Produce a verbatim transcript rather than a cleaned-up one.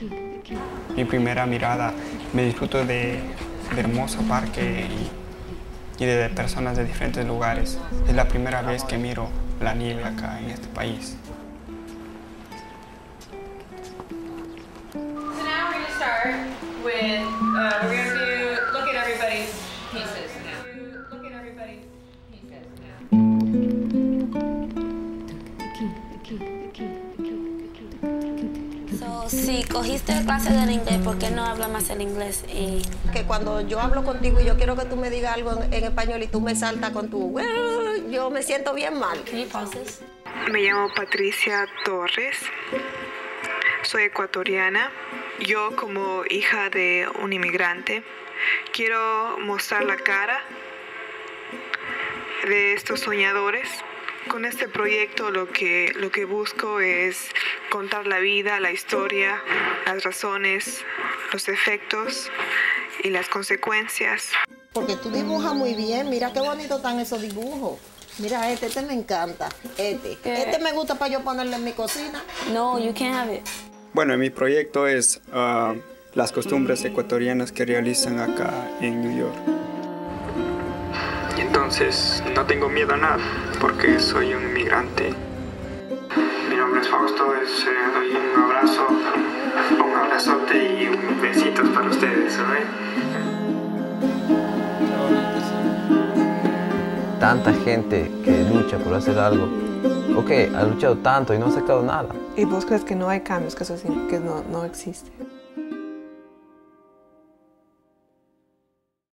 Mi primera mirada, me disfruto de, de hermoso parque y, y de personas de diferentes lugares. Es la primera vez que miro la nieve acá en este país. So now we're going to start with, uh, we're going to do, look at everybody's pieces now. Look at everybody's pieces now. So, si cogiste clases de inglés, ¿por qué no hablas más el inglés? Y... Que cuando yo hablo contigo y yo quiero que tú me digas algo en, en español y tú me saltas con tu... "Well", yo me siento bien mal. Can you pause this? Me llamo Patricia Torres, soy ecuatoriana. Yo, como hija de un inmigrante, quiero mostrar la cara de estos soñadores. Con este proyecto lo que, lo que busco es contar la vida, la historia, las razones, los efectos y las consecuencias. Porque tú dibujas muy bien, mira qué bonito están esos dibujos. Mira este, este me encanta, este. ¿Qué? Este me gusta para yo ponerlo en mi cocina. No, you can't have it. Bueno, mi proyecto es uh, las costumbres ecuatorianas que realizan acá en New York. Entonces, no tengo miedo a nada, porque soy un inmigrante. Mi nombre es Fausto, es, eh, doy un abrazo, un abrazote y un besitos para ustedes, ¿sabes? Tanta gente que lucha por hacer algo. Ok, ha luchado tanto y no ha sacado nada. ¿Y vos crees que no hay cambios, que eso sí, que no, no existe?